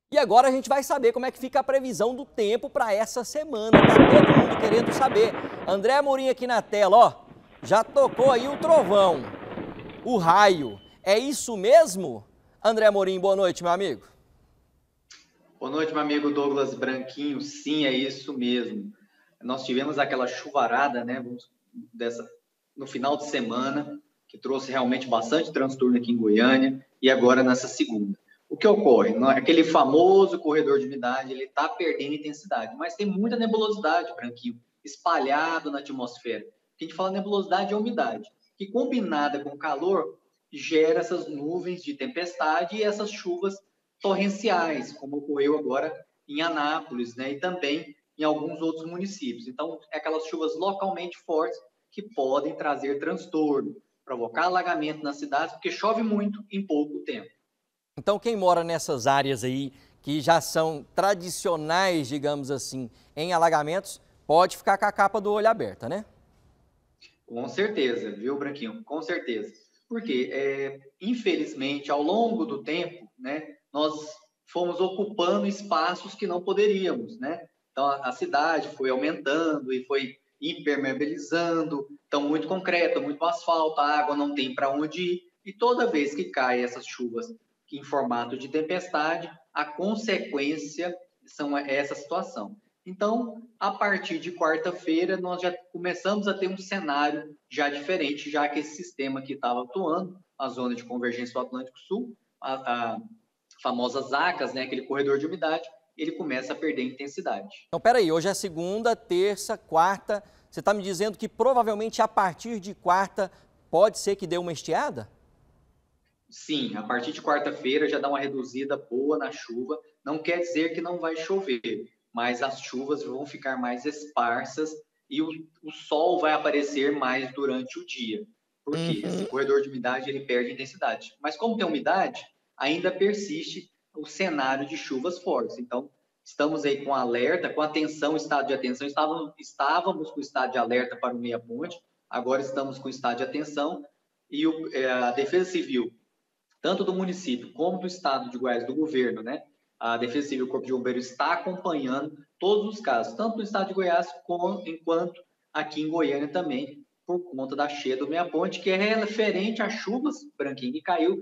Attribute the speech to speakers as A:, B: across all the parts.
A: E agora a gente vai saber como é que fica a previsão do tempo para essa semana. Tá todo mundo querendo saber. André Amorim aqui na tela, ó. Já tocou aí o trovão, o raio. É isso mesmo? André Amorim, boa noite, meu amigo.
B: Boa noite, meu amigo Douglas Branquinho. Sim, é isso mesmo. Nós tivemos aquela chuvarada, né, no final de semana, que trouxe realmente bastante transtorno aqui em Goiânia, e agora nessa segunda. O que ocorre? Aquele famoso corredor de umidade, ele está perdendo intensidade, mas tem muita nebulosidade, Branquinho, espalhado na atmosfera. O que a gente fala nebulosidade é umidade, que combinada com o calor, gera essas nuvens de tempestade e essas chuvas torrenciais, como ocorreu agora em Anápolis, né, e também em alguns outros municípios. Então, é aquelas chuvas localmente fortes que podem trazer transtorno, provocar alagamento nas cidades, porque chove muito em pouco tempo.
A: Então, quem mora nessas áreas aí, que já são tradicionais, digamos assim, em alagamentos, pode ficar com a capa do olho aberta, né?
B: Com certeza, viu, Branquinho? Com certeza. Porque, infelizmente, ao longo do tempo, né, nós fomos ocupando espaços que não poderíamos, né? Então, a cidade foi aumentando e foi impermeabilizando, então, muito concreto, muito asfalto, a água não tem para onde ir, e toda vez que caem essas chuvas em formato de tempestade, a consequência é essa situação. Então, a partir de quarta-feira, nós já começamos a ter um cenário já diferente, já que esse sistema que estava atuando, a zona de convergência do Atlântico Sul, a famosa ZACAS, né, aquele corredor de umidade, ele começa a perder intensidade.
A: Então, peraí, hoje é segunda, terça, quarta. Você está me dizendo que provavelmente a partir de quarta pode ser que dê uma estiada?
B: Sim, a partir de quarta-feira já dá uma reduzida boa na chuva. Não quer dizer que não vai chover, mas as chuvas vão ficar mais esparsas e o sol vai aparecer mais durante o dia. Por quê? Esse corredor de umidade ele perde intensidade. Mas como tem umidade, ainda persiste o cenário de chuvas fortes. Então, estamos aí com alerta, com atenção, estado de atenção. Estávamos com estado de alerta para o Meia Ponte, agora estamos com estado de atenção e a Defesa Civil tanto do município como do estado de Goiás, do governo, né? A Defesa Civil e o Corpo de Bombeiros está acompanhando todos os casos, tanto no estado de Goiás quanto aqui em Goiânia também, por conta da cheia do Meia Ponte, que é referente às chuvas, Branquinho, que caiu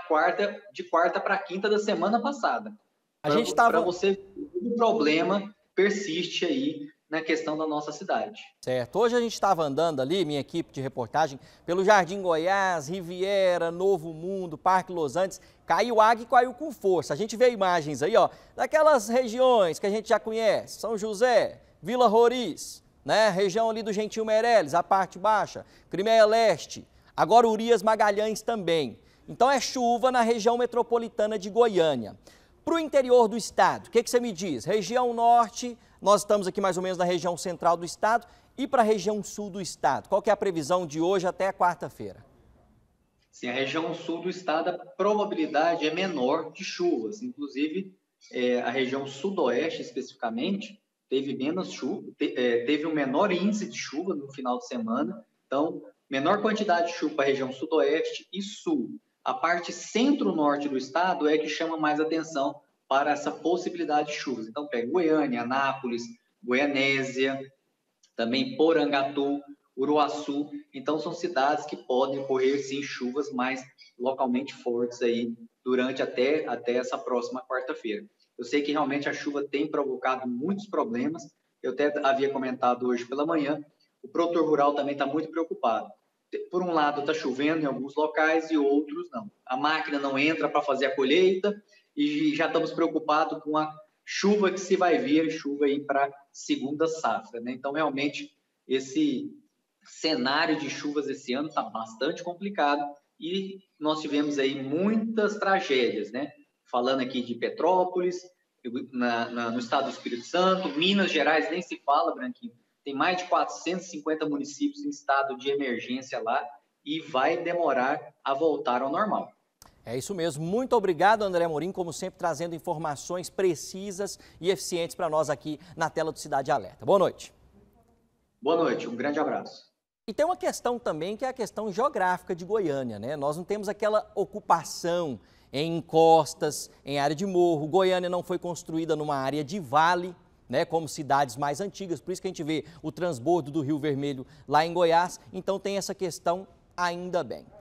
B: de quarta para quinta da semana passada. Para você ver, o problema persiste aí na questão da nossa cidade.
A: Certo. Hoje a gente estava andando ali, minha equipe de reportagem, pelo Jardim Goiás, Riviera, Novo Mundo, Parque Los Andes. Caiu água e caiu com força. A gente vê imagens aí, ó, daquelas regiões que a gente já conhece. São José, Vila Roriz, né? Região ali do Gentil Meireles, a parte baixa, Crimeia Leste, agora Urias Magalhães também. Então é chuva na região metropolitana de Goiânia. Para o interior do estado, o que você me diz? Região norte, nós estamos aqui mais ou menos na região central do estado, e para a região sul do estado. Qual que é a previsão de hoje até quarta-feira?
B: Sim, a região sul do estado, a probabilidade é menor de chuvas. Inclusive, a região sudoeste, especificamente, teve menos chuva, teve um menor índice de chuva no final de semana. Então, menor quantidade de chuva para a região sudoeste e sul. A parte centro-norte do estado é que chama mais atenção para essa possibilidade de chuvas. Então, pega Goiânia, Anápolis, Goianésia, também Porangatu, Uruaçu. Então, são cidades que podem ocorrer, sim, chuvas mais localmente fortes aí durante até essa próxima quarta-feira. Eu sei que realmente a chuva tem provocado muitos problemas. Eu até havia comentado hoje pela manhã, o produtor rural também está muito preocupado. Por um lado, está chovendo em alguns locais e outros não. A máquina não entra para fazer a colheita e já estamos preocupados com a chuva que se vai vir, chuva aí para segunda safra, né? Então, realmente, esse cenário de chuvas esse ano está bastante complicado e nós tivemos aí muitas tragédias, né? Falando aqui de Petrópolis, no estado do Espírito Santo, Minas Gerais nem se fala, Branquinho. Tem mais de 450 municípios em estado de emergência lá e vai demorar a voltar ao normal.
A: É isso mesmo. Muito obrigado, André Amorim, como sempre, trazendo informações precisas e eficientes para nós aqui na tela do Cidade Alerta. Boa noite.
B: Boa noite, um grande abraço.
A: E tem uma questão também que é a questão geográfica de Goiânia, né? Nós não temos aquela ocupação em encostas, em área de morro. Goiânia não foi construída numa área de vale, né, como cidades mais antigas, por isso que a gente vê o transbordo do Rio Vermelho lá em Goiás. Então tem essa questão, ainda bem.